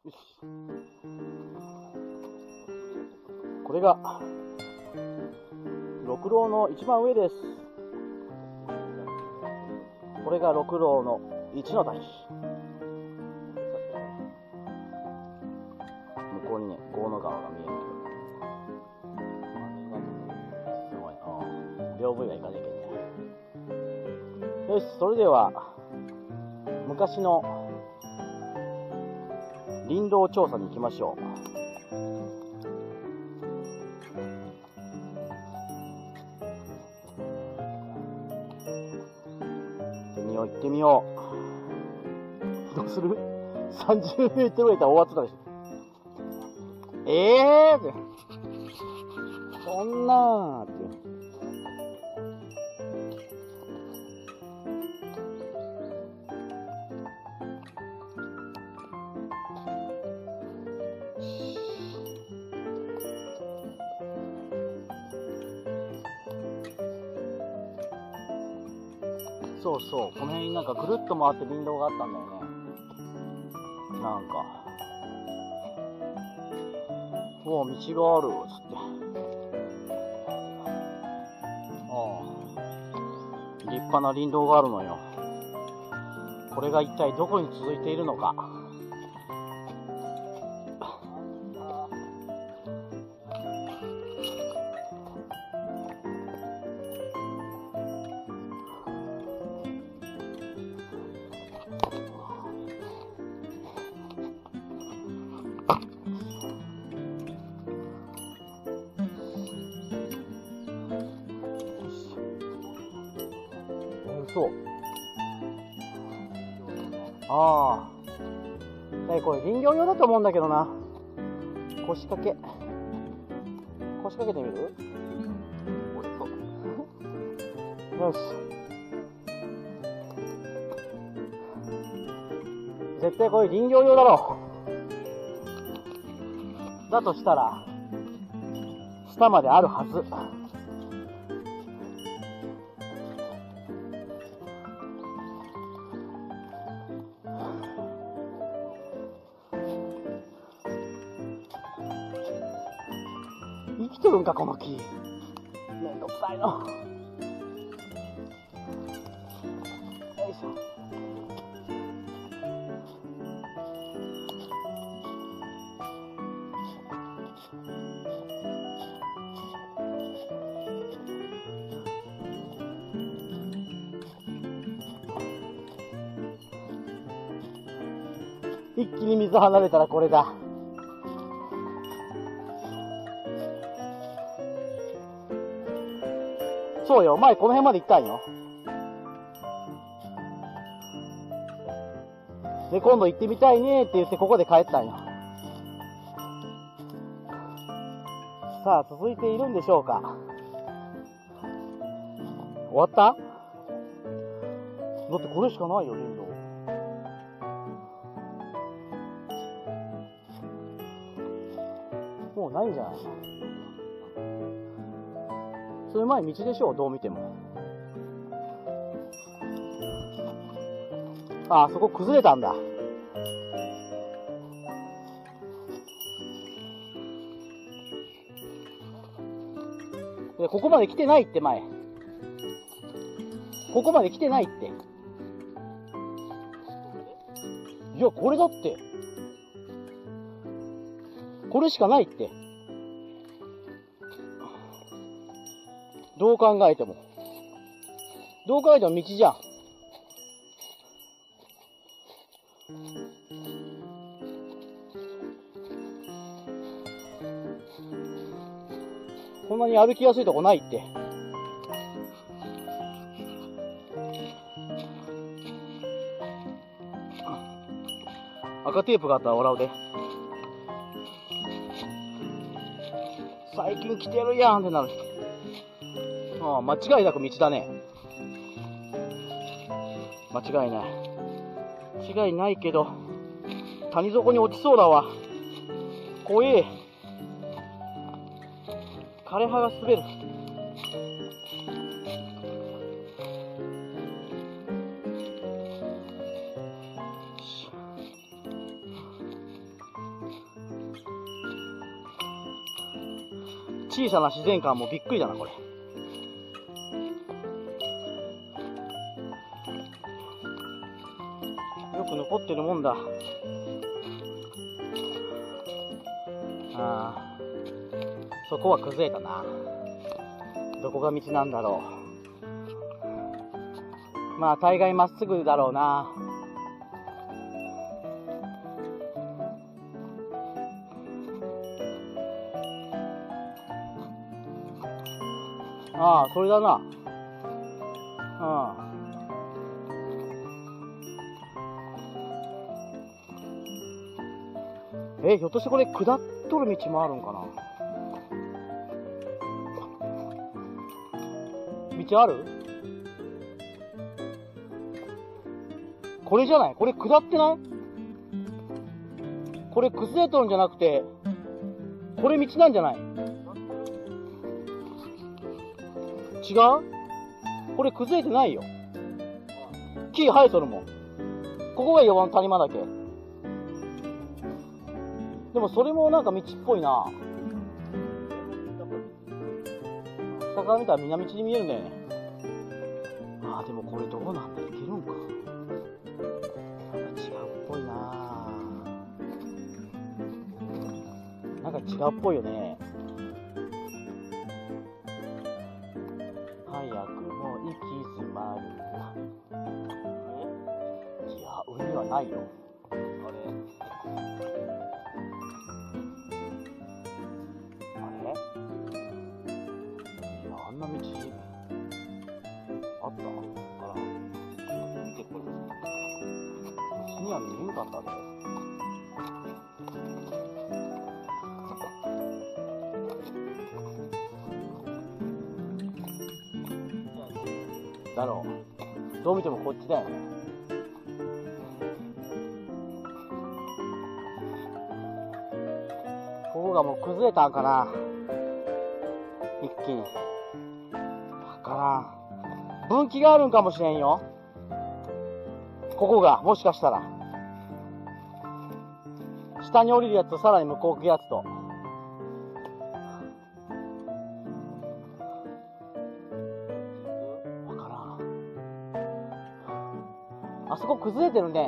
よし。これが六郎の一番上です。これが六郎の一の滝。向こうにね、郷野川が見えるけど。すごいな。屏風がいかねえけどね。よし、それでは昔の林道調査に行きましょう。行ってみよう。どうする ?30 メートルぐらいいたら終わってたでしょ。ってそんなーって。そうそう、この辺になんかぐるっと回って林道があったんだよね。なんか道があるっつって、立派な林道があるのよ。これが一体どこに続いているのか。そう。これ林業用だと思うんだけどな。腰掛けてみる？よし。絶対これ林業用だろう。だとしたら下まであるはず。生きとるんかこの木。めんどくさいの。よいしょ。一気に水離れたらこれだ。そうよ、前この辺まで行ったんよ。で、今度行ってみたいねって言ってここで帰ったんよ。さあ、続いているんでしょうか。終わった？だってこれしかないよ、林道。もうないんじゃない？それ前道でしょう、どう見ても。あそこ崩れたんだ。で、ここまで来てないって前。ここまで来てないって。いや、これだって。これしかないって。どう考えても。どう考えても道じゃん。こんなに歩きやすいとこないって。赤テープがあったら笑うで。最近来てるやんってなる。間違いなく道だね。間違いない。間違いないけど、谷底に落ちそうだわ。怖え。枯葉が滑る。 小さな自然観もびっくりだな、これ。よく残ってるもんだ。ああ、そこは崩れたな。どこが道なんだろう。まあ大概まっすぐだろうな。ああ、それだな。うん。ひょっとしてこれ下っとる道もあるんかな。道ある？これじゃない？これ下ってない？これ崩れとるんじゃなくて、これ道なんじゃない？違う？これ崩れてないよ。木生えとるもん。ここが4番谷間岳。でもそれもなんか道っぽいな。下から見たら南道に見えるんだよね。ああ、でもこれどうなんだ？いけるんか。なんか違うっぽいな。なんか違うっぽいよね。早くも行き詰まる。いや、海はないよ。あれ？あんな道あったから見てこれ。道には見えんかったね。だろう。どう見てもこっちだよね。ここがもう崩れたんかな。一気に。わからん。分岐があるんかもしれんよ。ここが、もしかしたら。下に降りるやつとさらに向こう行くやつと。わからん。あそこ崩れてるね。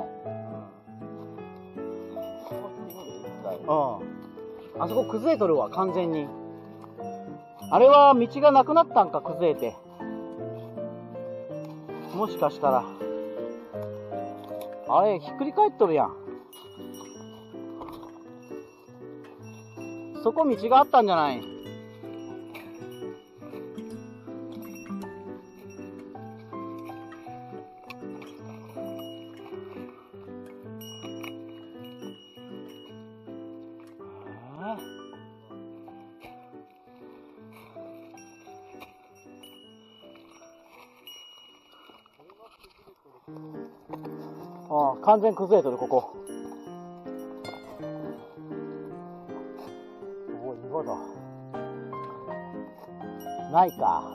うん。あそこ崩れとるわ、完全に。あれは道がなくなったんか、崩れて。もしかしたら。あれ、ひっくり返っとるやん。そこ道があったんじゃない？ああ、完全崩れとる、ここ。おお、岩だ。ないか。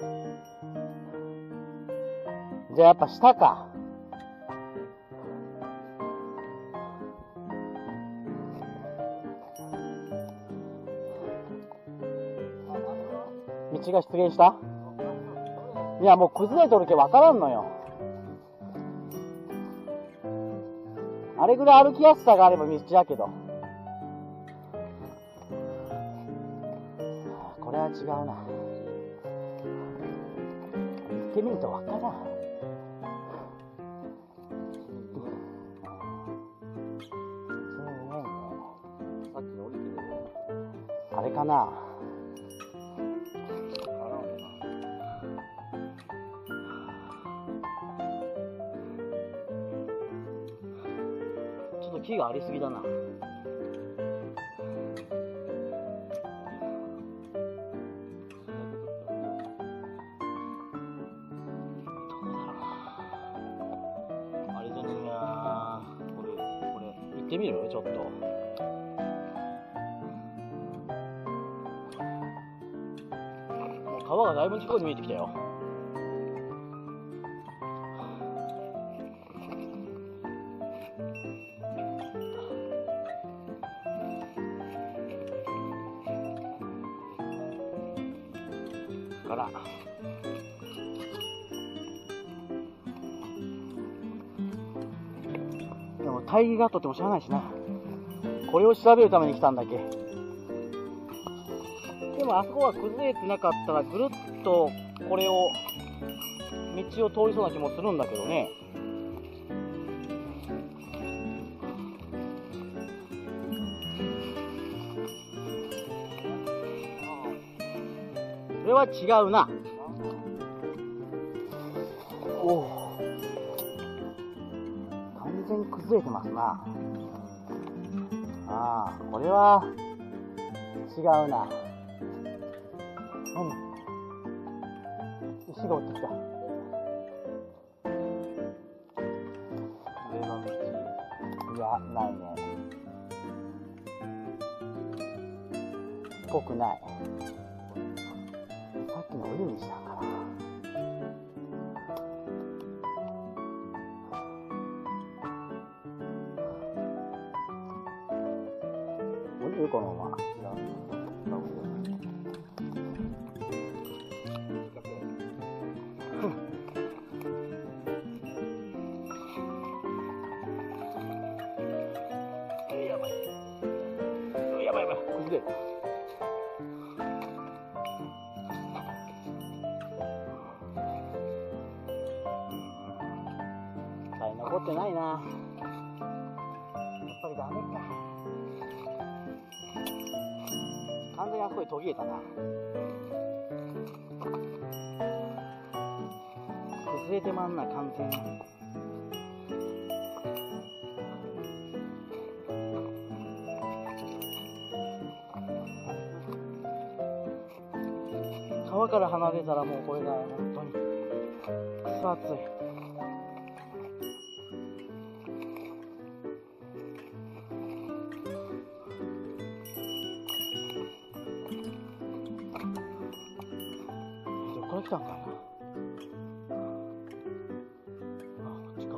じゃあやっぱ下か。道が出現した？いや、もう崩れとるけわからんのよ。あれぐらい歩きやすさがあれば道やけど。これは違うな。行ってみるとわからん。さっきの降りてるあれかな。ちょっと木がありすぎだな。あれじゃねえや。これ行ってみる？ちょっと。もう川がだいぶ近くに見えてきたよ。 から。でも大義がとってもしゃあないしな。これを調べるために来たんだけ。でもあそこが崩れてなかったらぐるっとこれを道を通りそうな気もするんだけどね。それは違うな。おお、完全に崩れてますな。ああ、これは違うな。石が落ちてきた。上の道、いや、ないね。っぽくない。さっきの降り道だから。降りるこのまま。やばいやばい、崩れる。残ってないな。やっぱりダメか。完全にあそこに途切れたな。崩れてまんな、完全に。川から離れたらもうこれだよ、本当に。くそ暑い。どこから来たんかな。あ、こっちか。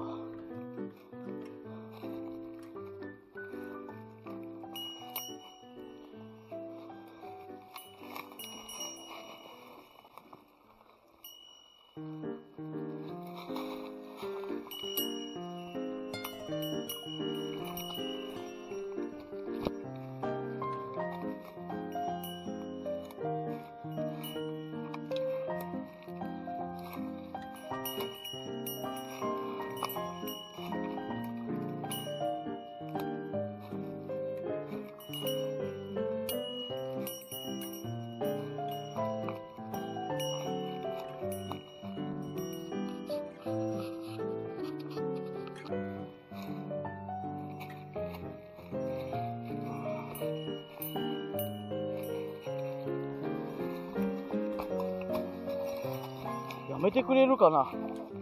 やめてくれるかな。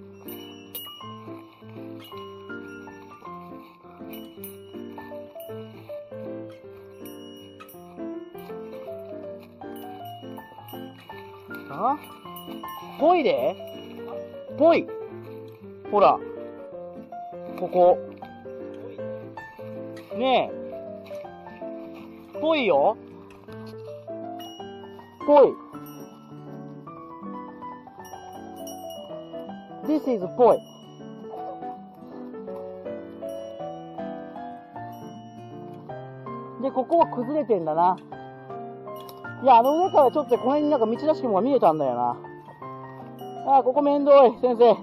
あ？ぽいで？ぽい。ほら。ここ。ねえ。ぽいよ。ぽい。This is ぽい。で、ここは崩れてんだな。いや、あの上からちょっとこの辺になんか道らしきものが見えたんだよな。ああ、ここめんどい、先生。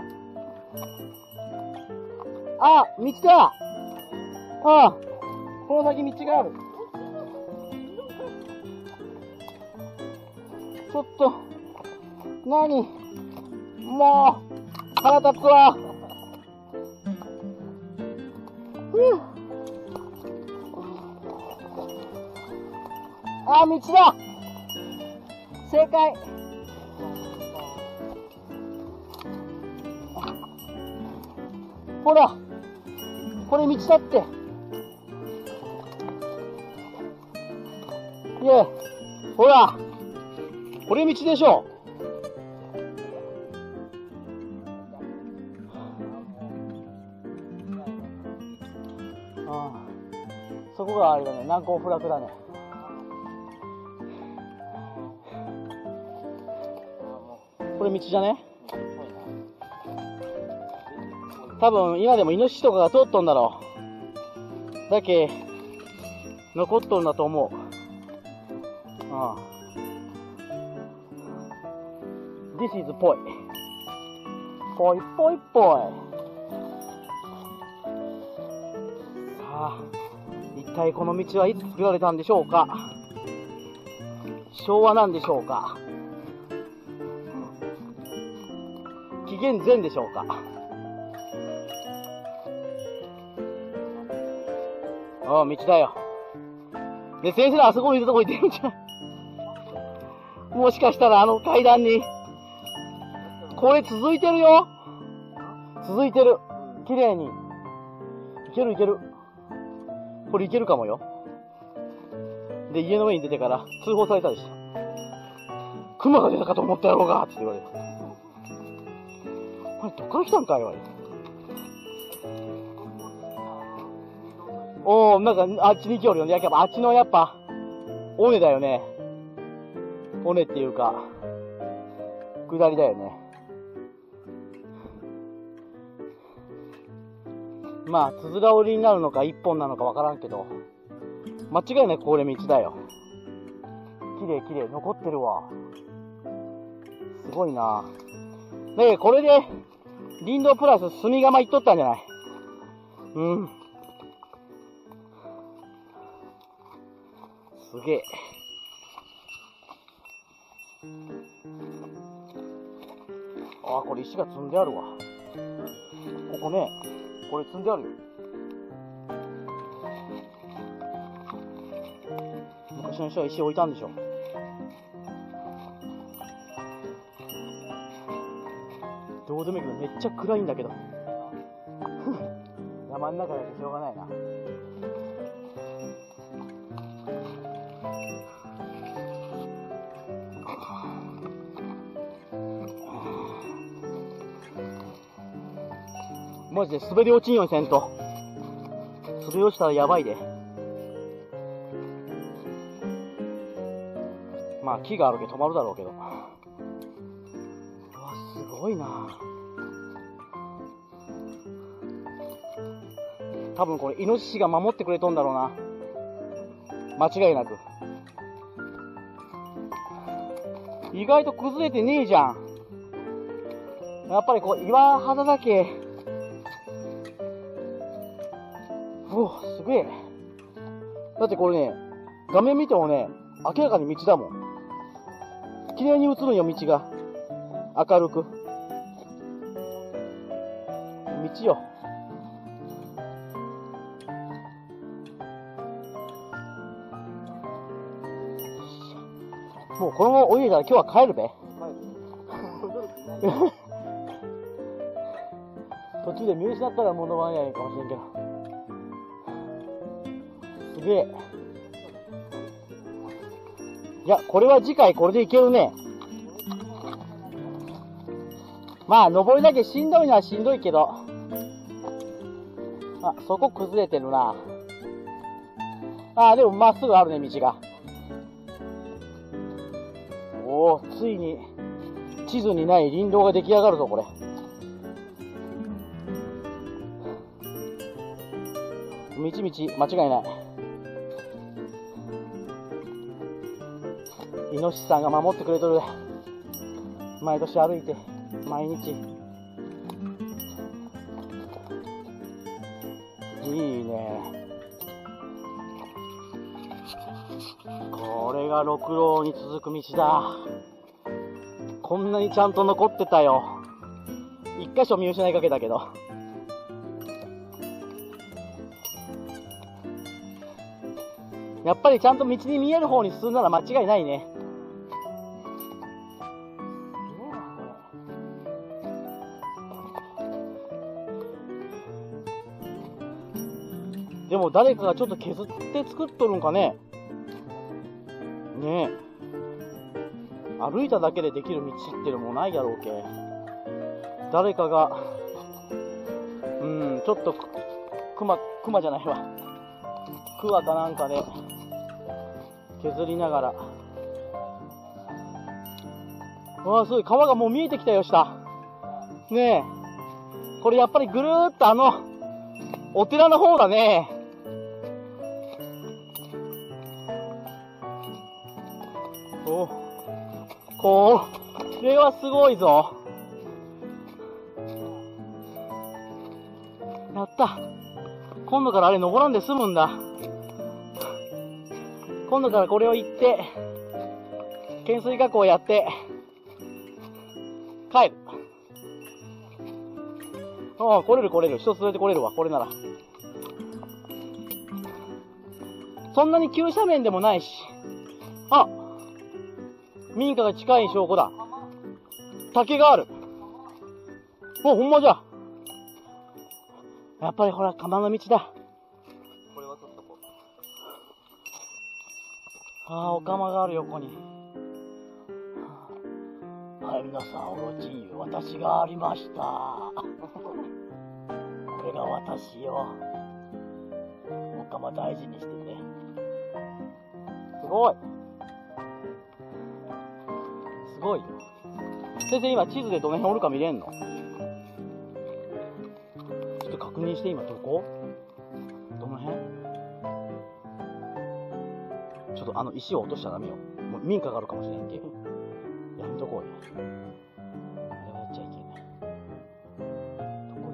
あ、道だ。ああ、この先道がある。ちょっと、何？もう、腹立つわ。あ、道だ。正解。ほら、これ道だって。いえ、ほら、これ道でしょ。ああ、そこがあれだね、難攻不落だね。 れ道じゃね？多分今でもイノシシとかが通っとんだろう。だけ残っとるんだと思う。This is ぽい。ぽいぽいぽい。さあ、一体この道はいつ作られたんでしょうか。昭和なんでしょうか。紀元前でしょうか。ああ、道だよ。で、先生のあそこにいるとこ行ってるんじゃん。もしかしたらあの階段に、これ続いてるよ。続いてる。綺麗に。いけるいける。これいけるかもよ。で、家の上に出てから通報されたりした。熊が出たかと思ったやろうがって言われる。あれ、どっから来たんかいわれ。おー、なんかあっちに行きおるよね。やっぱあっちのやっぱ、尾根だよね。尾根っていうか、下りだよね。まあ、つづら折りになるのか一本なのかわからんけど、間違いなくこれ道だよ。綺麗綺麗、残ってるわ。すごいな。で、これで、林道プラス炭窯行っとったんじゃない？うん。すげえ。ああ、これ石が積んであるわ。ここね、これ積んであるよ。昔の人は石置いたんでしょ。どうでもいいけど、めっちゃ暗いんだけど。山の中だけしょうがないな。マジで滑り落ちんようにせんと。滑り落ちたらやばいで。まあ木があるけど止まるだろうけど。うわ、すごいな。多分これイノシシが守ってくれとんだろうな。間違いなく。意外と崩れてねえじゃん。やっぱりこう岩肌だけ。お、すげえ。だってこれね、画面見てもね、明らかに道だもん。綺麗に映るんよ、道が。明るく。道よ。もうこのまま泳いだら今日は帰るべ。途中で見失ったら物まねやんかもしれんけど。すげえ。いや、これは次回これでいけるね。まあ、登りだけしんどいのはしんどいけど。あ、そこ崩れてるな。あ、でもまっすぐあるね、道が。おー、ついに、地図にない林道が出来上がるぞ、これ。道々、間違いない。イノシシさんが守ってくれとる。毎年歩いて、毎日。いいね。これが六郎に続く道だ。こんなにちゃんと残ってたよ。一箇所見失いかけたけど。やっぱりちゃんと道に見える方に進んだら間違いないね。でも誰かがちょっと削って作っとるんかね。ねえ。歩いただけでできる道ってのもないやろうけ。誰かが、ちょっと熊じゃないわ。桑かなんかで削りながら。 わあ、すごい。川がもう見えてきたよ、下。ねえ。これやっぱりぐるーっとお寺の方だね。お、これはすごいぞ。やった。今度からあれ登らんで済むんだ。今度からこれを行って、懸垂加工やって、帰る。ああ、来れる来れる。一つ連れて来れるわ、これなら。そんなに急斜面でもないし。あ、民家が近い証拠だ。竹がある。お、ほんまじゃ。やっぱりほら、釜の道だ。 これは取っとこう。 ああ、お釜がある横に。はい、皆さん、おろちんゆ、私がありました。これが私よ。お釜大事にしてね。すごい。すごいよ。先生、今地図でどの辺おるか見れんの？ちょっと確認して、今どこ？どの辺？ちょっと石を落としちゃダメよ。もう民家があるかもしれんけ。やめとこうよ。あれはやっちゃいけない。どこ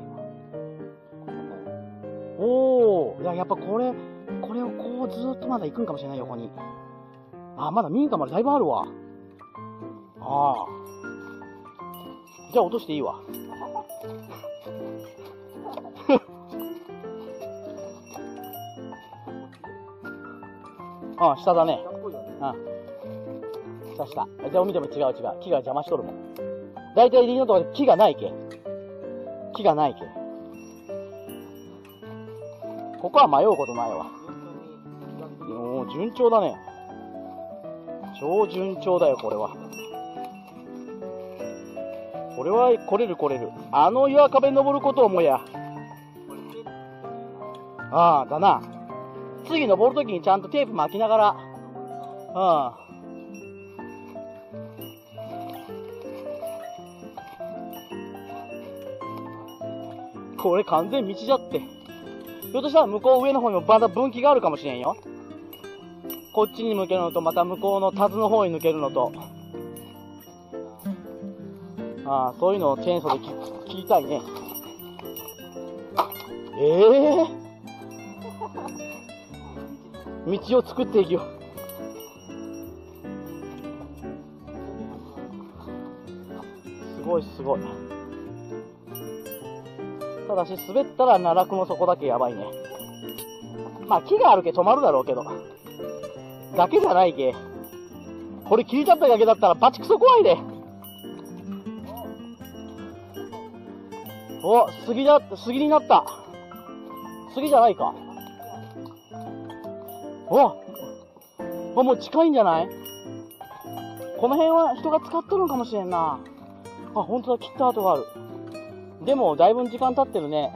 今？おー、やっぱこれをこうずーっとまだ行くんかもしれない、横に。あ、まだ民家までだいぶあるわ。ああ。じゃあ落としていいわ。ああ、下だね。下。じゃあ見ても違う。木が邪魔しとるもん。だいたいリーのところで木がないけ。ここは迷うことないわ。もう順調だね。超順調だよ、これは。これは来れる。岩壁登ること思や。ああ、だな。次登るときにちゃんとテープ巻きながら。これ完全道じゃって。ひょっとしたら向こう上の方にもまた分岐があるかもしれんよ。こっちに向けるのと、また向こうの田津の方に抜けるのと。ああ、そういうのをチェーンソーで聞きたいね。道を作っていくよ。すごい。ただし、滑ったら奈落の底だけやばいね。まあ、木があるけ止まるだろうけど。だけじゃないけ。これ切りちゃっただけだったらバチクソ怖いで。お、杉になった。杉じゃないか。もう近いんじゃない？この辺は人が使っとるのかもしれんな。あ、ほんとだ、切った跡がある。でも、だいぶ時間経ってるね。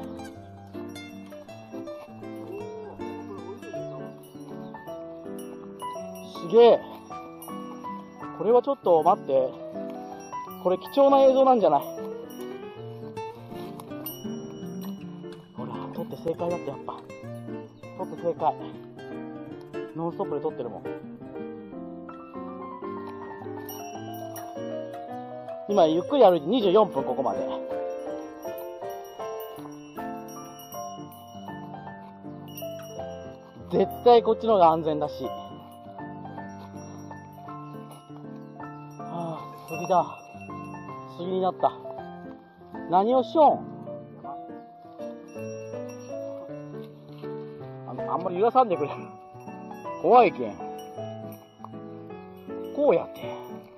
すげえ。これはちょっと待って。これ貴重な映像なんじゃない？ほら、撮って正解だってやっぱ。撮って正解。ノンストップで撮ってるもん。今、ゆっくり歩いて24分、ここまで。絶対こっちの方が安全だし。杉だ。杉になった。何をしよん？あんまり揺らさんでくれ。怖いけん。こうやって。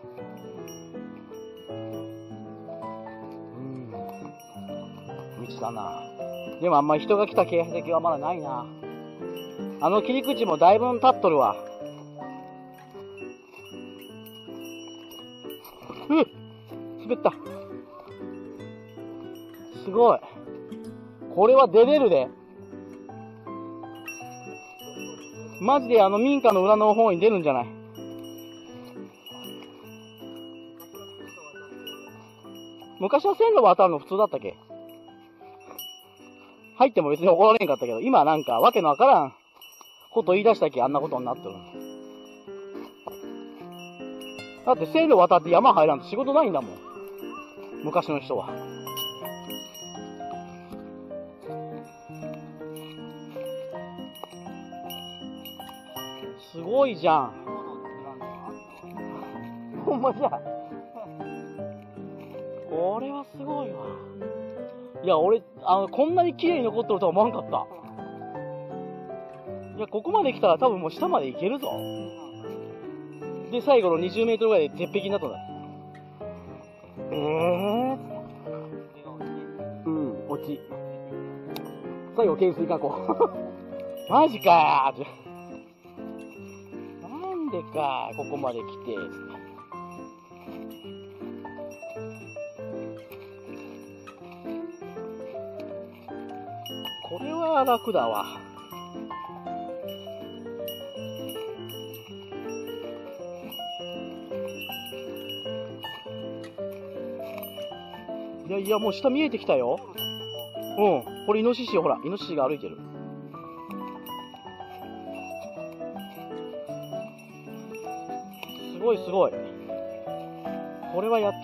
道だな。でもあんまり人が来た形跡はまだないな。あの切り口もだいぶ経っとるわ。滑った。すごい。これは出れるで。マジで民家の裏の方に出るんじゃない？ 昔は線路渡るの普通だったっけ？入っても別に怒られんかったけど、今なんかわけのわからんこと言い出したっけあんなことになってる。だって線路渡って山入らんと仕事ないんだもん。昔の人は。すごいじゃん。ほんまじゃ。これはすごいわ。いや、俺、こんなに綺麗に残ってるとは思わんかった。いや、ここまで来たら多分もう下まで行けるぞ。で、最後の20メートルぐらいで鉄壁になったんだ。うん、落ち。最後、懸垂かこう。マジかー。なんでかー、ここまで来て。これは楽だわ。いやいや、もう下見えてきたよ。うん。これイノシシよ、ほら。イノシシが歩いてる。すごいすごい。これはやった。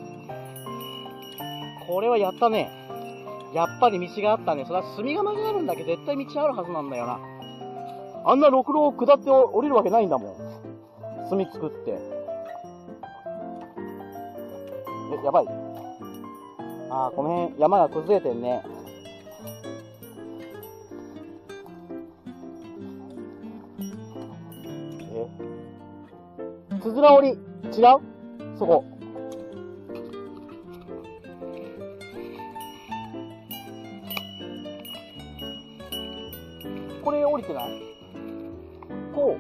これはやったね。やっぱり道があったね。それは隅釜があるんだけど、絶対道あるはずなんだよな。あんな六路を下って降りるわけないんだもん。隅作って。やばい。あー、この辺山が崩れてんね。つづら折り、違う？そこ。これ降りてない？こう。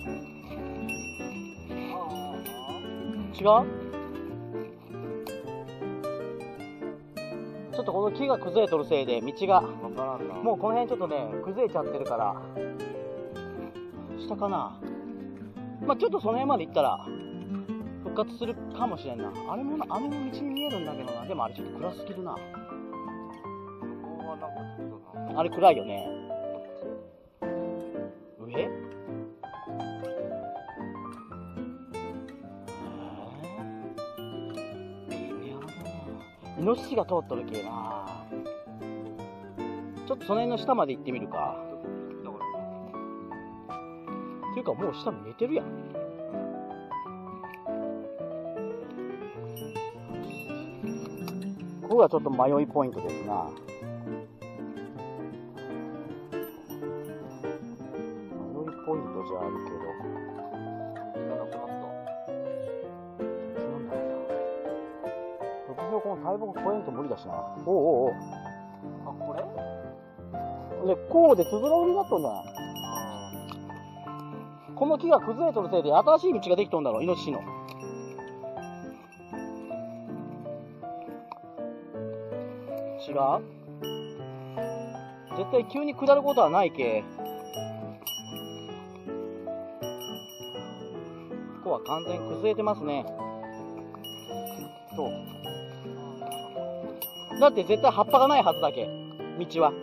違う？ちょっとこの木が崩れとるせいで道がもうこの辺ちょっとね崩れちゃってるから下かな。まあちょっとその辺まで行ったら復活するかもしれんな。あれも道に見えるんだけどな。でもあれちょっと暗すぎるな。あれ暗いよね。上？イノシシが通っとるけな。ちょっとその辺の下まで行ってみるか。っていうかもう下見えてるやん。ここがちょっと迷いポイントですな。迷いポイントじゃあるけど。この大木越えんと無理だしな。おうおうおう。あ、これ？で、こうでつづら折りになっとんじゃない？この木が崩れとるせいで新しい道ができとんだろ、イノシシの。違う？絶対急に下ることはないけ。ここは完全に崩れてますね。そう。だって絶対葉っぱがないはずだけ、道は。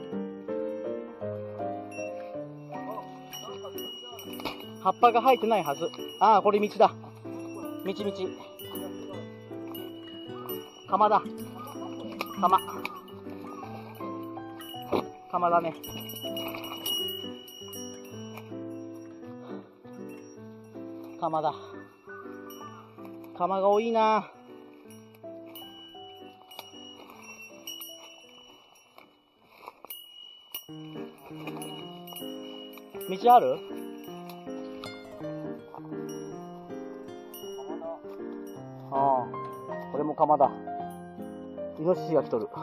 葉っぱが生えてないはず。ああ、これ道だ。道。釜だ。釜だね。釜だ。釜が多いな。道ある？ああ、これも釜だ。イノシシが来とる。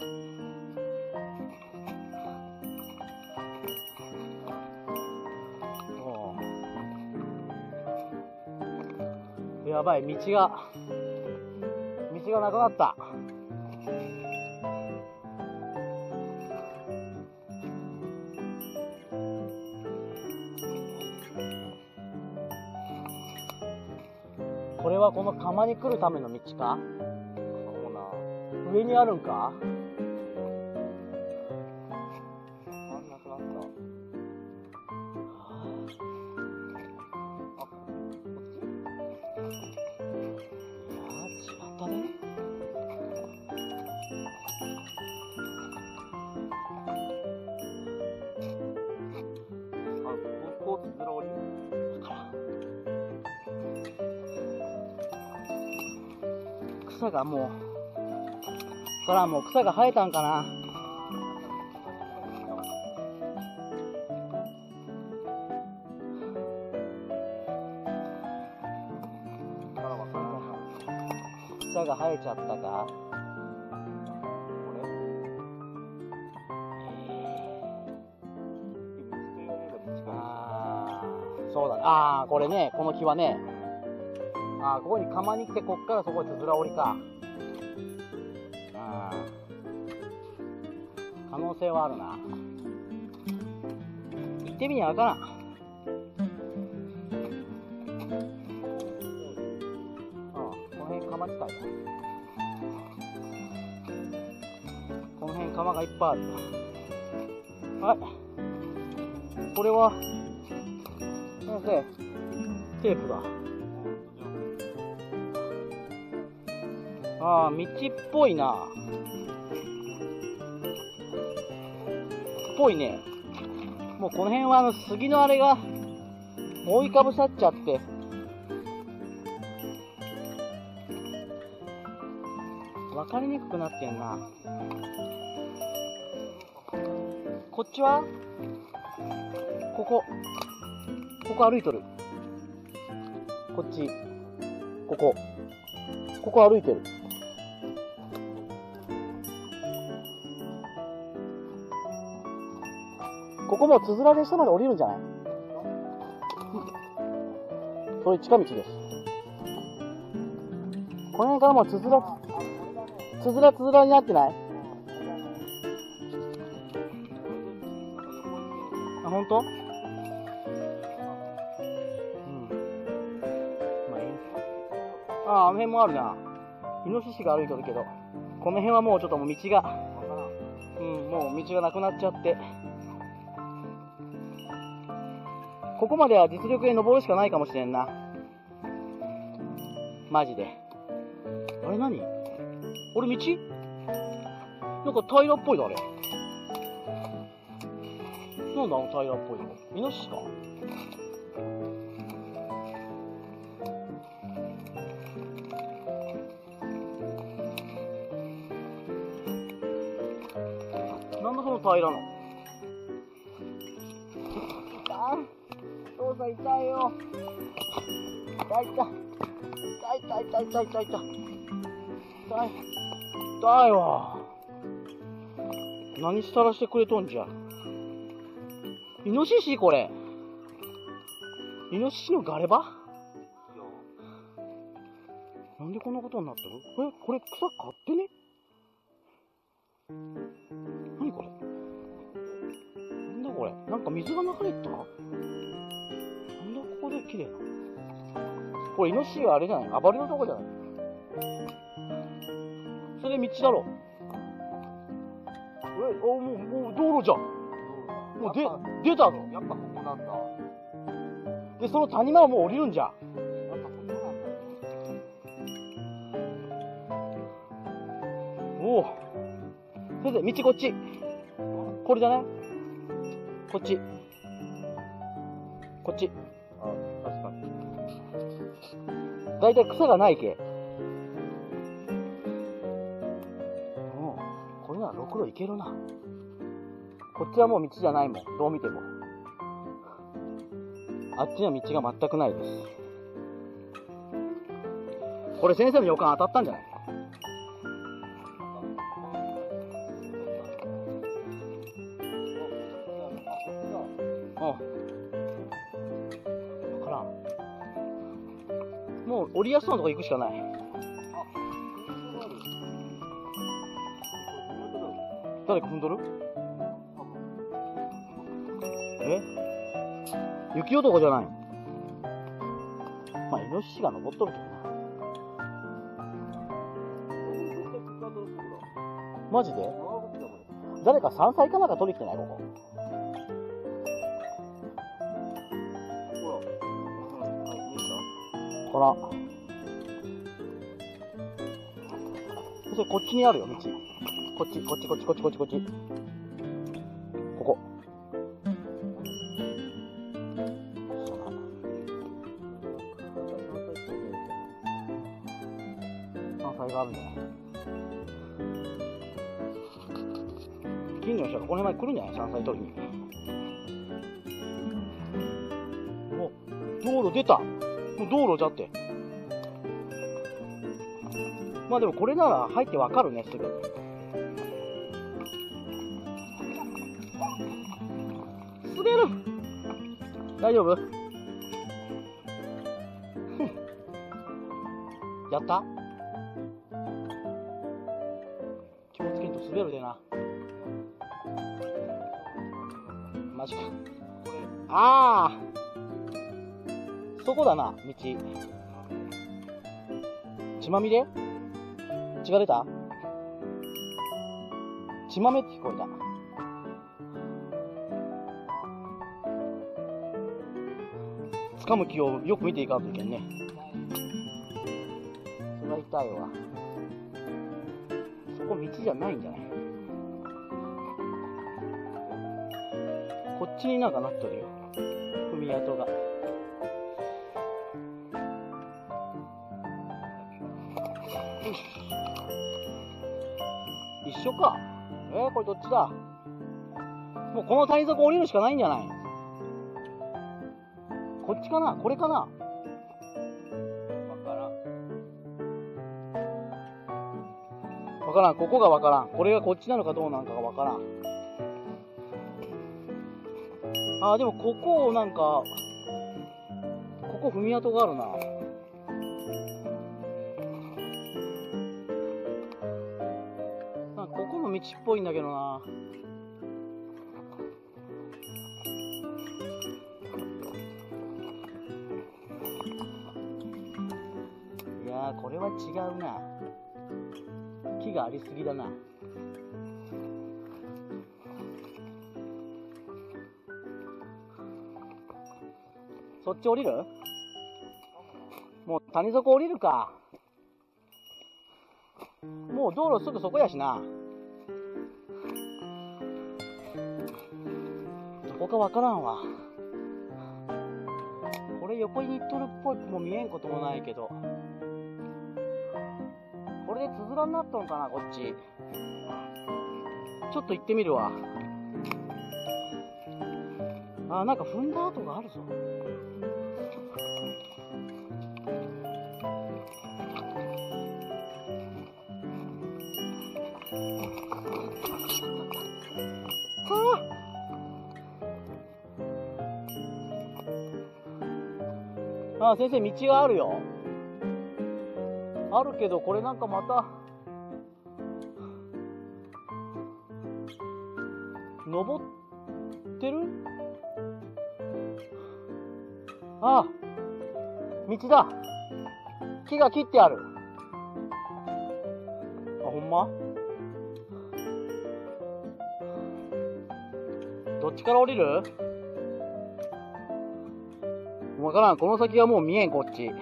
やばい、道がなくなった。これはこの釜に来るための道か？そうな。 上にあるんか？ あ、なくなった。あ、こっち？ いやー、違ったね。 あ、こうつづら折り？ だから草がもう、そらもう草が生えたんかな。草が生えちゃったか。 これ？道というよりは近い。 あー、そうだね。あー、これね、この木はね、あー、ここに釜に来て、こっからそこにつづら折りか。あー、可能性はあるな。行ってみにゃあかん。この辺釜地帯だ。この辺釜がいっぱいある。はい。これは、先生、テープだ。ああ、道っぽいな。っぽいね。もうこの辺は杉のあれが覆いかぶさっちゃって。わかりにくくなってんな。こっちはここ歩いとる。こっち。ここ歩いてる。ここもうつづらで下まで降りるんじゃない？それ近道です。この辺からもうつづらになってない？あ、ほんと？まあいい。あの辺もあるな。イノシシが歩いとるけど、この辺はもうちょっともう道が、もう道がなくなっちゃって。ここまでは実力で登るしかないかもしれんな。マジで。あれ何？俺道？なんか平らっぽいだ、あれ。なんだあの平らっぽいの？イノシシか？なんだその平らの？父さん痛いよ。痛いわ。何したらしてくれとんじゃ。イノシシこれ。イノシシのガレバ？なんでこんなことになってる？これ草買ってね？何これ？なんだこれ？なんか水が流れた？なんだここで綺麗な。これイノシシはあれじゃない？暴れのとこじゃない？それで道だろ。もう道路じゃん。もう出たぞ。 やっぱここなんだ。 で、その谷間はもう降りるんじゃん。 やっぱここなんだ。 おお。先生、道こっち。これじゃない？こっち。 あ、確かに。 だいたい草がないけ。これならろくろいけるな。こっちはもう道じゃないもん。どう見ても。あっちには道が全くないです。これ先生の予感当たったんじゃない？わからん。もう降りやすそうなとこ行くしかない。誰か踏んどる？雪男じゃない。まあ、イノシシが登っとるけどな。 マジで？ 長靴だこれ。 誰か山菜かなんか取りに来てないここ。 ほら。はい、見えた？ ほら。それこっちにあるよ、道。こっち。ここ。山菜があるんじゃない？近所の人がこの辺まで来るんじゃない？山菜取りに。お、道路出た。もう道路じゃって。まあでもこれなら入ってわかるね、すぐ。滑る。大丈夫？やった？気をつけんと滑るでな。マジか。ああ、そこだな、道。血まみれ？血が出た？血まめって聞こえた。掴む気をよく見ていかんといけんね。それは痛いわ。そこ道じゃないんじゃない？こっちになんかなっとるよ。踏み跡が。一緒か。これどっちだ？もうこの谷底降りるしかないんじゃない？こっちかな？これかな？ わからん。 わからん。ここがわからん。これがこっちなのかどうなのかがわからん。あー、でもここをなんか、ここ踏み跡があるな。ここの道っぽいんだけどな。いやー、これは違うな。木がありすぎだな。そっち降りる？もう谷底降りるか。もう道路すぐそこやしな。どこかわからんわ。これ横に行っとるっぽいも見えんこともないけど。これでつづらになっとんかな、こっち。ちょっと行ってみるわ。あ、なんか踏んだ跡があるぞ。あ、先生、道があるよ。あるけど、これなんかまた、登ってる？あ、道だ。木が切ってある。あ、ほんま？どっちから降りる？わからん。この先はもう見えん、こっち。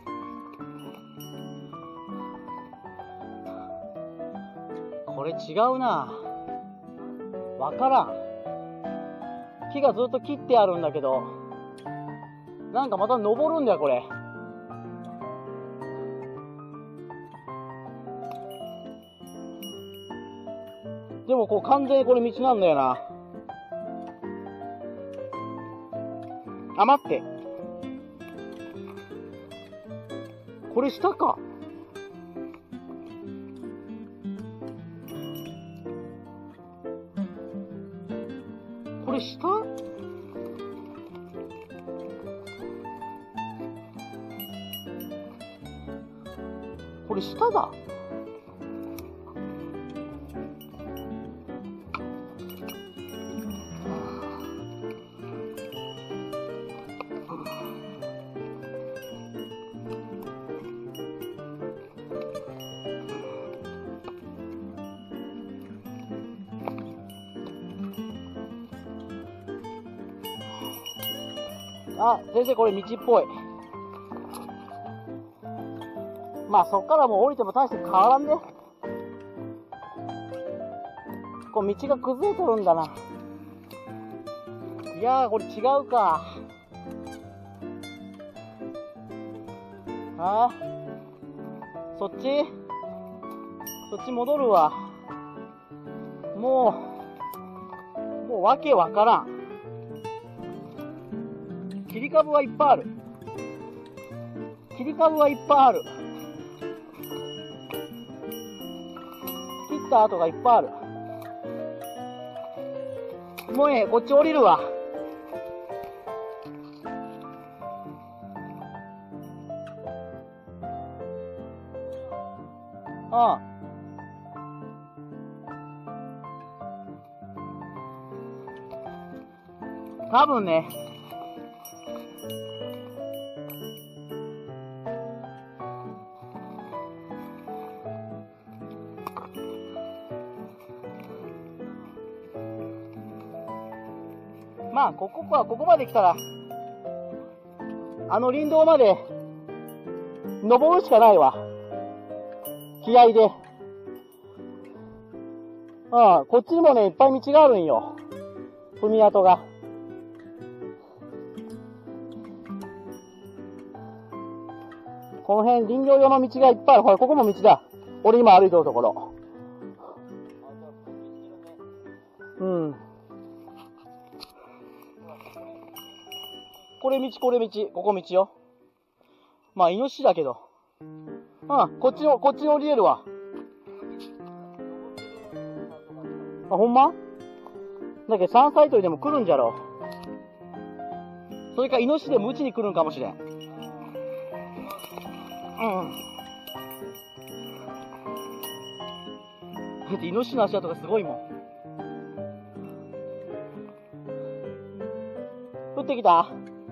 これ違うな。わからん。木がずっと切ってあるんだけど、なんかまた登るんだよ、これ。でもこう完全にこれ道なんだよな。あ、待って。これ下か。これ下？これ下だ。 あ、先生これ道っぽい。まあそっからもう降りても大して変わらんね。こう道が崩れとるんだな。いやー、これ違うか。あー、そっち戻るわ。もうわけわからん。切り株はいっぱいある。切り株はいっぱいある。切った跡がいっぱいある。もうこっち降りるわ。ああ。多分ね。まあ、ここまで来たら、あの林道まで、登るしかないわ。気合で。こっちにもね、いっぱい道があるんよ。踏み跡が。この辺、林業用の道がいっぱいある。ほら、ここも道だ。俺今歩いてるところ。うん。これ道、ここ道よ。まあ、イノシシだけど。こっちに降りれるわ。あ、ほんま？だけど山菜採りでも来るんじゃろ。それかイノシシでもうちに来るんかもしれん。だってイノシシの足跡がすごいもん。降ってきた？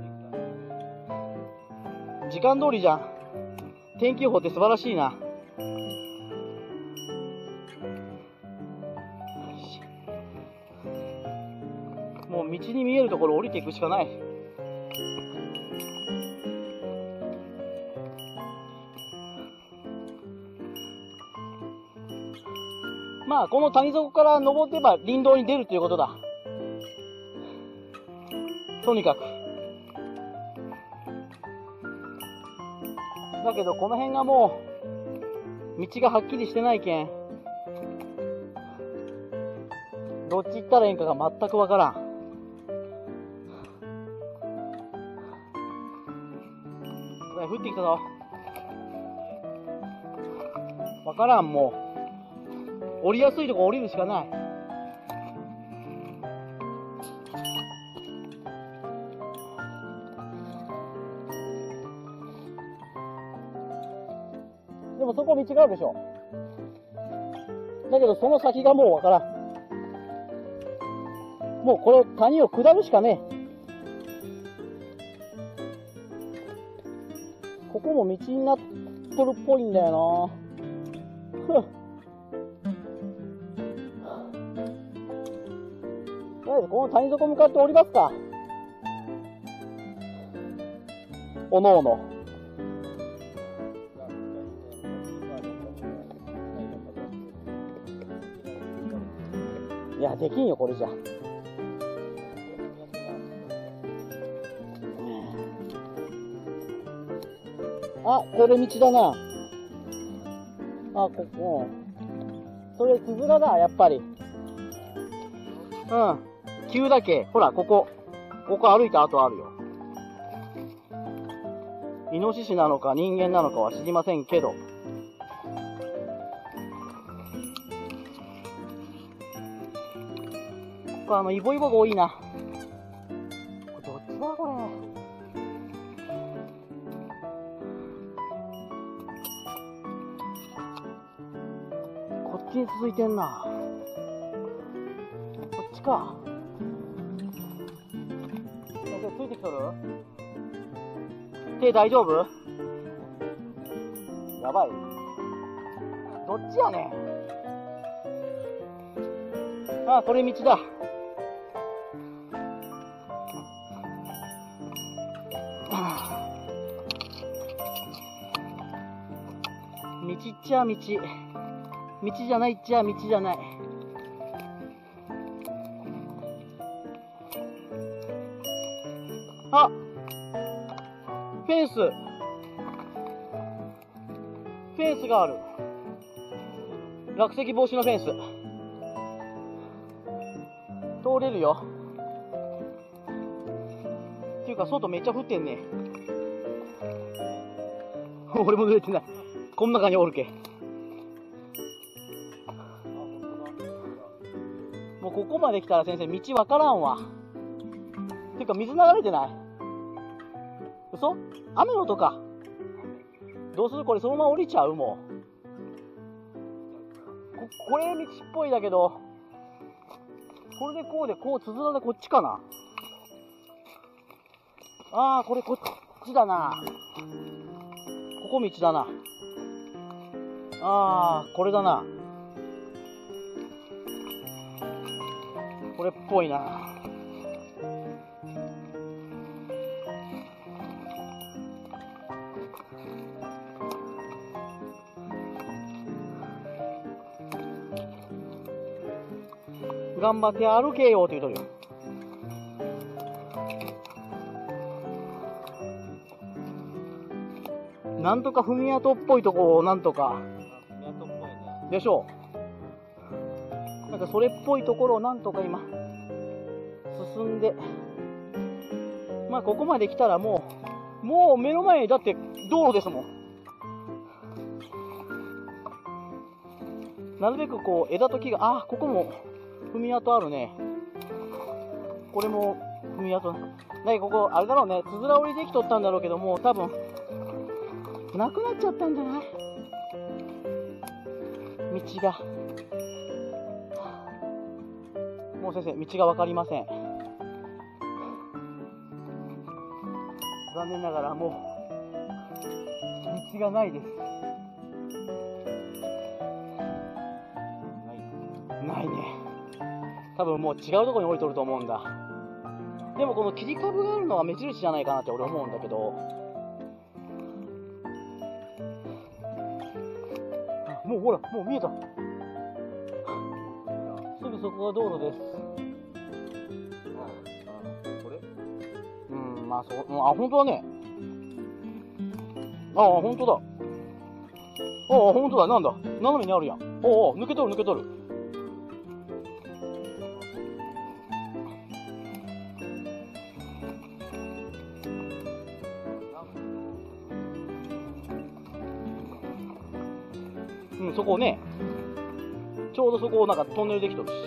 時間通りじゃん。天気予報って素晴らしいな。もう道に見えるところ降りていくしかない。まあこの谷底から登ってば林道に出るということだ。とにかく。だけどこの辺がもう道がはっきりしてないけん、どっち行ったらいいんかが全くわからん。降ってきたぞ。わからん、もう降りやすいとこ降りるしかない。でもそこ道があるでしょ。だけどその先がもうわからん。もうこれ谷を下るしかねえ。ここも道になっとるっぽいんだよな。とりあえずこの谷底向かって降りますか。おのおの。いや、できんよ、これじゃ。あ、これ道だな。あ、ここ。それ、つづらだ、やっぱり。急だけ。ほら、ここ歩いた跡あるよ。イノシシなのか人間なのかは知りませんけど。ここイボイボが多いな。これどっちだ、これ。こっちに続いてんな。こっちか。先生、ついてきとる？手大丈夫？やばい。どっちやねん。あ、これ道だ。 道っちゃ道。道じゃないっちゃ道じゃない。あ、フェンス。フェンスがある。落石防止のフェンス。通れるよ。っていうか、外めっちゃ降ってんね。俺も濡れてない。こん中におるけ。もうここまで来たら先生、道わからんわ。ていうか、水流れてない？嘘？雨の音か。どうする？これそのまま降りちゃう？もう。これ道っぽいだけど、これでこうで、こう、つづらでこっちかな。ああ、これこっちだな。ここ道だな。ああ、これだな。これっぽいな。頑張って歩けよって言うとるよ。なんとか踏み跡っぽいとこをなんとか。 踏み跡っぽいね。 でしょう。なんかそれっぽいところをなんとか今、進んで。まあここまで来たらもう目の前にだって道路ですもん。なるべくこう枝と木が、あ、ここも踏み跡あるね。これも踏み跡。ここ、あれだろうね、つづら折りできとったんだろうけども、多分、なくなっちゃったんじゃない？道が。もう先生、道がわかりません。残念ながらもう、道がないです。ないね。多分もう違うところに降りとると思うんだ。でもこの切り株があるのは目印じゃないかなって俺思うんだけど。もうほら、もう見えた。すぐそこが道路です。 これ？ まあそう、あ、本当だね。ああ、本当だ。ああ、本当だ。なんだ。斜めにあるやん。おお、抜けとる抜けとる。そこね、ちょうどそこをなんかトンネルできとるし。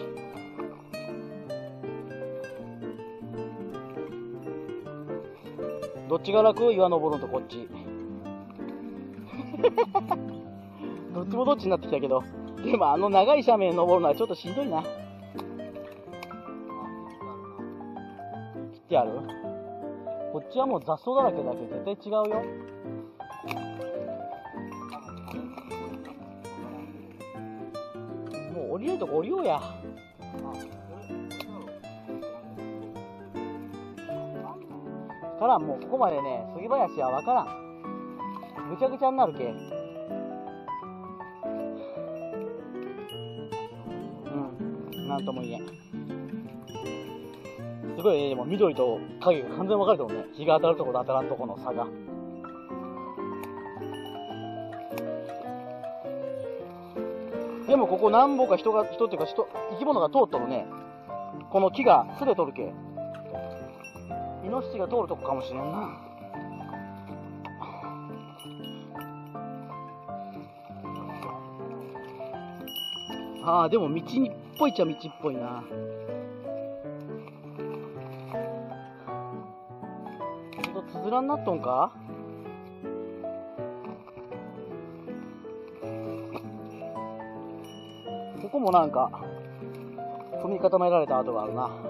どっちが楽？岩登るのとこっち。どっちもどっちになってきたけど、でもあの長い斜面登るのはちょっとしんどいな。切ってある？こっちはもう雑草だらけだけど絶対違うよ。もう降りれるとこ降りようや。からん、もうここまでね、杉林はわからん。ぐちゃぐちゃになるけ。なんとも言えん。すごいね、でも緑と影が完全に分かれてるもんね。日が当たるところと当たらんところの差が。でもここ何本か人っていうか生き物が通っとるね。この木がすれとるけ。イノシシが通るとこかもしれんな。ああ、でも道にっぽいっちゃ道っぽいな。つづらになっとんか？ここもなんか踏み固められた跡があるな。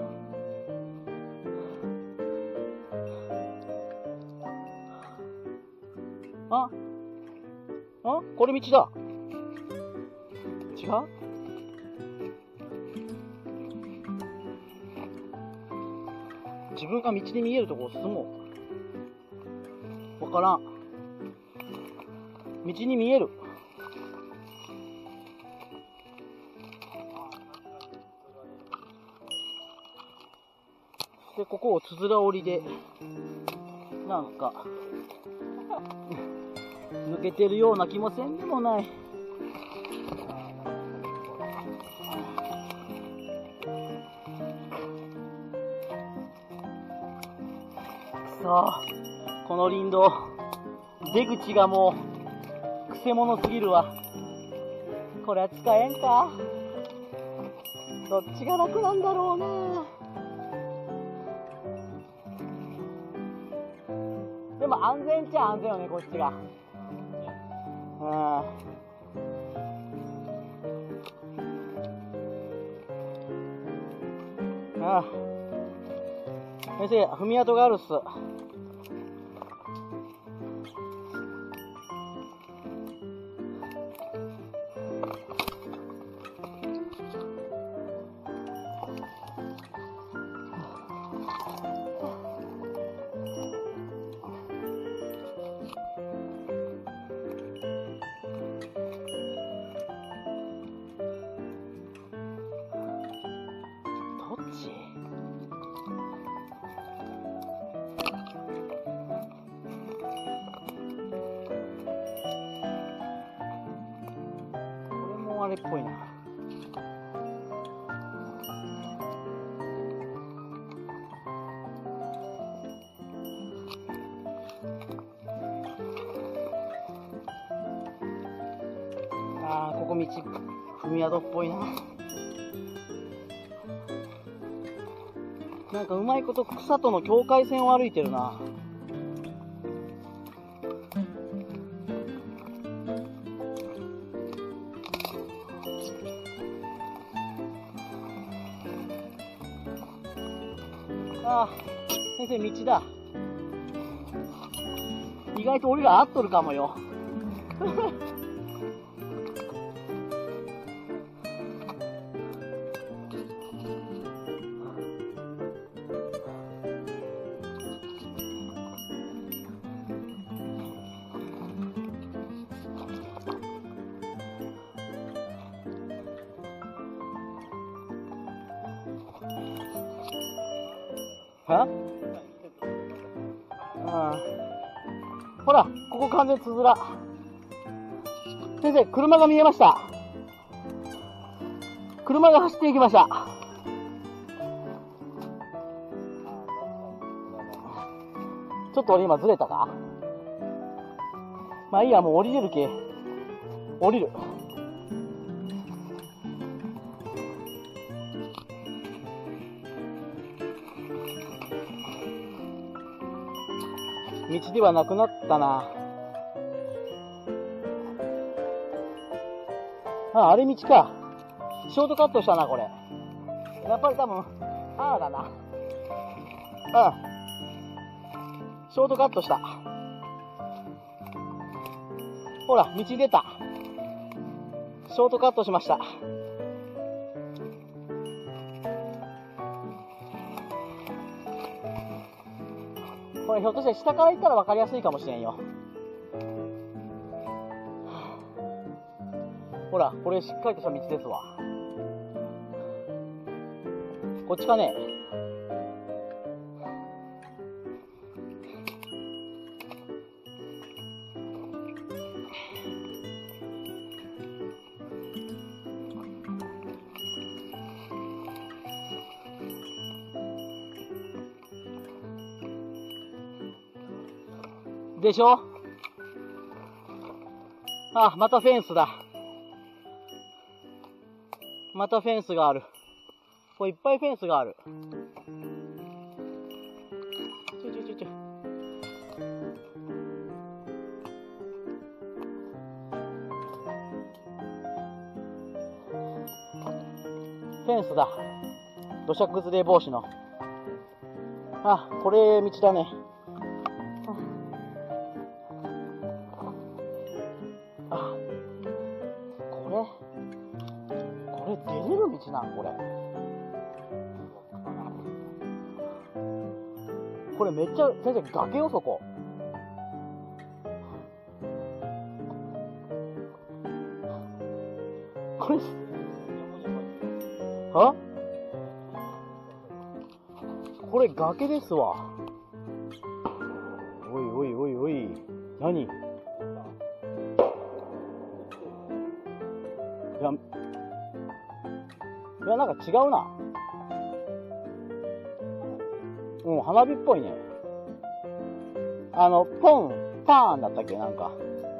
これ道だ。違う？自分が道に見えるところを進もう。 わからん。道に見える。で、ここをつづら折りで、なんか、抜けてるような気もせんでもない。さあ、この林道、出口がもう、くせ者すぎるわ。これは使えんか？どっちが楽なんだろうね。でも安全っちゃ安全よね、こっちが。先生、踏み跡があるっす。どっち？あれっぽいな。ああ、ここ道踏み跡っぽいな。なんかうまいこと草との境界線を歩いてるな。ああ、先生、道だ。意外と俺ら合っとるかもよ。は？ほら、ここ完全つづら。先生、車が見えました。車が走っていきました。ちょっと俺今ずれたか？まあいいや、もう降りれるけ。降りる。道ではなくなったな。あれ道か。ショートカットしたな、これ。やっぱり多分、だな。ショートカットした。ほら、道出た。ショートカットしました。これひょっとして下から行ったら分かりやすいかもしれんよ。ほら、これしっかりとした道ですわ。こっちかね。でしょ？あ、またフェンスだ。またフェンスがある。これいっぱいフェンスがある。フェンスだ。土砂崩れ防止の。あ、これ道だね。あ、これ出れる道なん？これめっちゃ、先生、崖よ、そこ。 これ、はこれ崖ですわ。おいおいおいおい。何？いや、なんか違うな。うん、花火っぽいね。ポン、パーンだったっけなんか。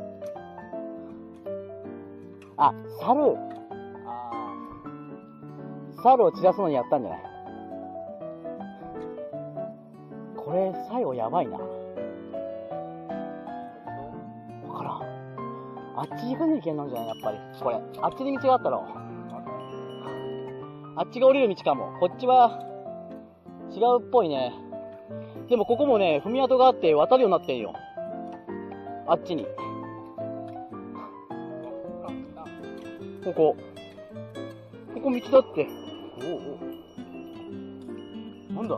あ、猿を散らすのにやったんじゃない？これ、最後やばいな。わからん。あっち行かなきゃいけんのじゃないやっぱり。これ。あっちに道があったろ。あっちが降りる道かも。こっちは、違うっぽいね。でもここもね、踏み跡があって渡るようになってんよ。あっちに。ここ道だって。おお。なんだ？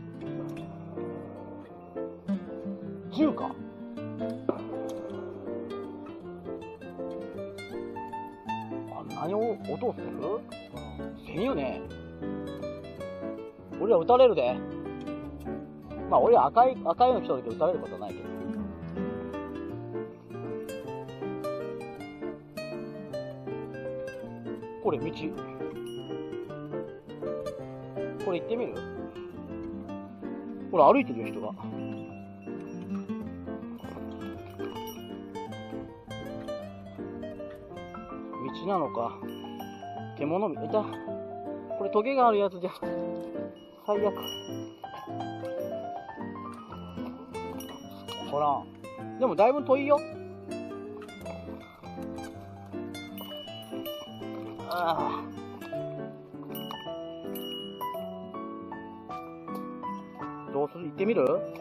銃か？あんなに音する？せんよね。俺ら撃たれるで。まあ俺ら赤いの人だけど撃たれることはないけど。これ道。これ行ってみる？ほら歩いてるよ人が。道なのか。獣いた。これトゲがあるやつじゃ。最悪。ほら。でもだいぶ遠いよ。ああ。どうする？行ってみる？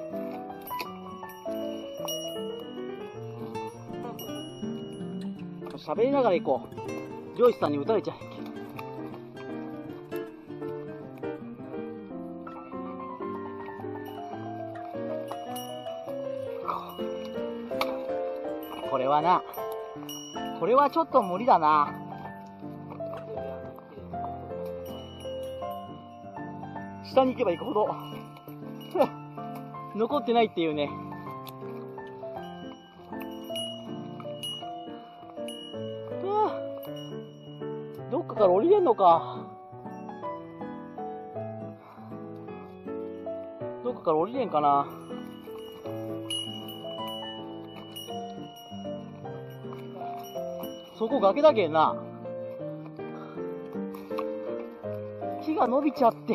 喋りながら行こう。漁師さんに撃たれちゃう。これはちょっと無理だな。下に行けば行くほど残ってないっていうね。どっかから降りれんのか。どっかから降りれんかな。そこ崖だけんな。木が伸びちゃって。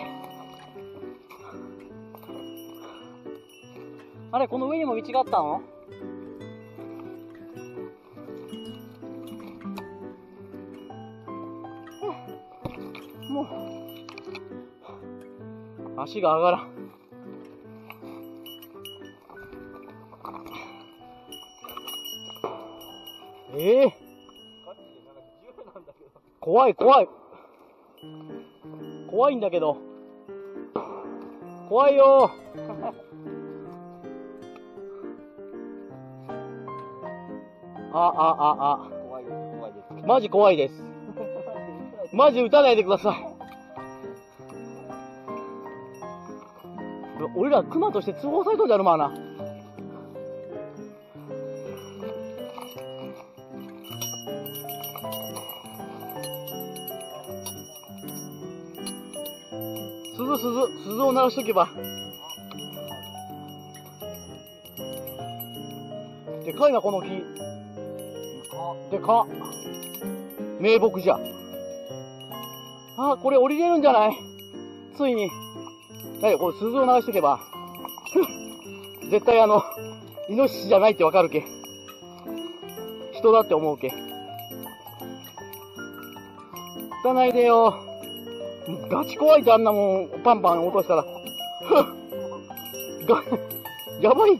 あれ、この上にも道があったの？もう足が上がらん。怖い怖い。怖いんだけど。怖いよ。 怖いです、怖いです。 マジ怖いです。マジ撃たないでください。俺ら熊として通報されとんじゃろまあな。鈴を鳴らしとけば。でかいなこの木。でかっ。名木じゃ。あ、これ降りれるんじゃない？ついに。これ鈴を鳴らしとけば。絶対イノシシじゃないってわかるけ。人だって思うけ。撃たないでよ。ガチ怖いってあんなもんパンパン落としたら。やばいって。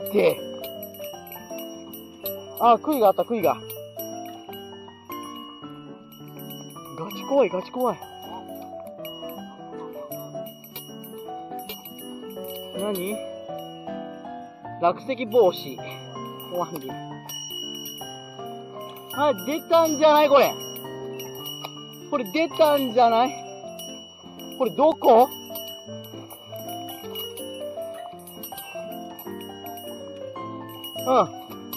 あ、杭があった、杭が。ガチ怖い、ガチ怖い。何？落石防止。保安着。あ、出たんじゃないこれ。 これ出たんじゃない？これどこ？うん。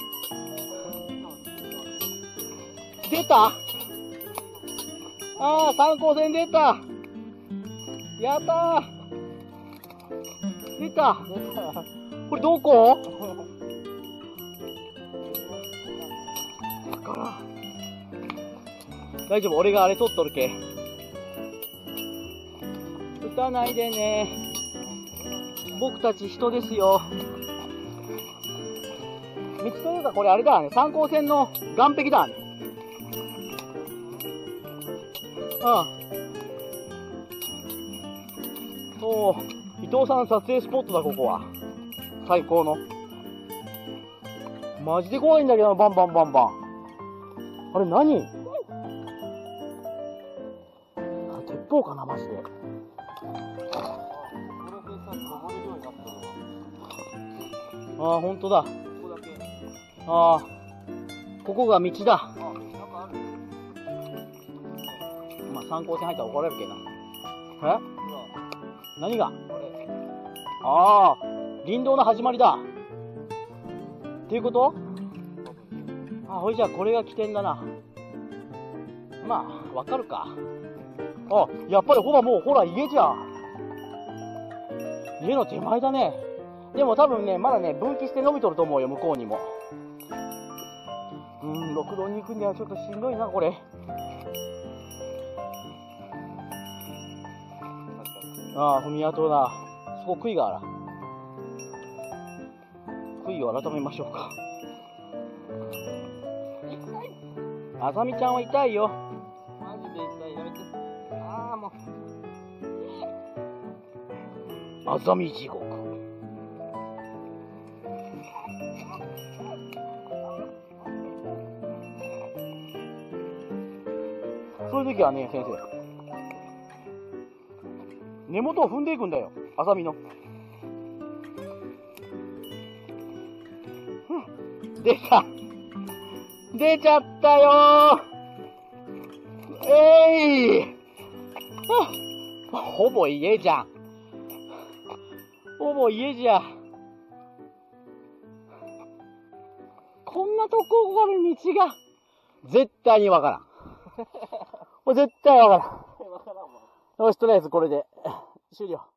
出た？ああ、3号線出た。やったー。出た。これどこ？だから。大丈夫、俺があれ取っとるけ。撃たないでね。僕たち人ですよ。道というかこれあれだね。3号線の岸壁だね。うん。そう。伊藤さん撮影スポットだ、ここは。最高の。マジで怖いんだけど、バンバンバンバン。あれ何？あ、鉄砲かな、マジで。ああ、ほんとだ。ああ、ここが道だ。まあ、3号線入ったら怒られるけどな。え？何が？ああ、林道の始まりだ。っていうこと？あ、ほいじゃあこれが起点だな。まあ、わかるか。あ、やっぱりほらもう、ほら家じゃん。家の手前だね。でも多分ね、まだね、分岐して伸びとると思うよ、向こうにも。六道に行くにはちょっとしんどいな、これ。ああ、踏み跡だ。そこ杭があら。杭を改めましょうか。あさみちゃんは痛いよ。 マジで痛い、やめて。ああ、もう。 あさみ地獄。そういう時はね、先生。根元を踏んでいくんだよ。あさみの。出た。出ちゃったよー。ほぼ家じゃん。ほぼ家じゃ。こんなとこがある道が、絶対にわからん。これ絶対わからん。よし、とりあえずこれで終了。